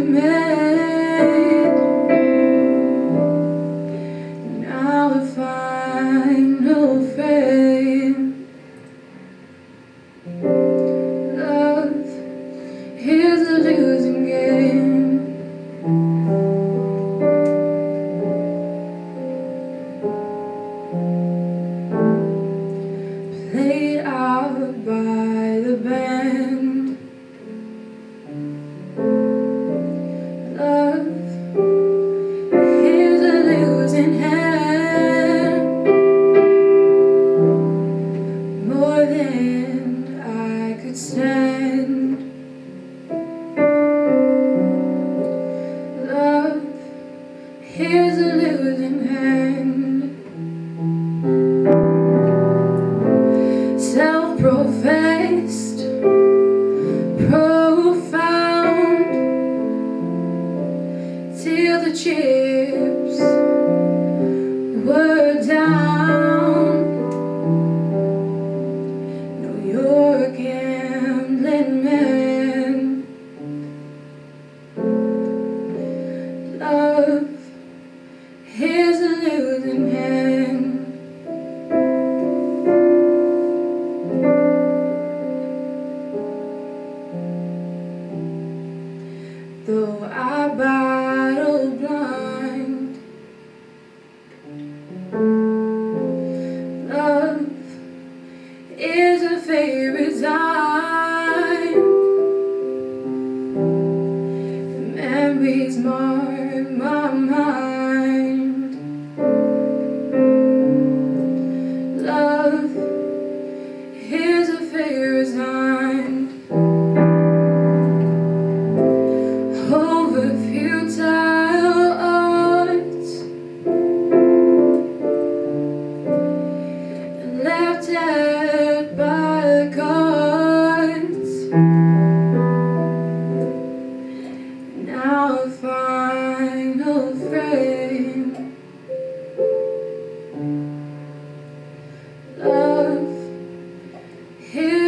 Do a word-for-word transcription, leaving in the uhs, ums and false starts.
made. Now a final frame. Love, here's a losing game. Played out by the band. Love, here's a losing hand. More than I could stand. Love, here's a losing hand. Self-professed, profound, till the chips were down. No, you're a gambling man. Love, here's a losing hand. Though I battle blind, love is a favorite time. The memories mark my mind. Love, here's a favorite time. Over futile odds, left out by the gods. Now a final frame. Love, here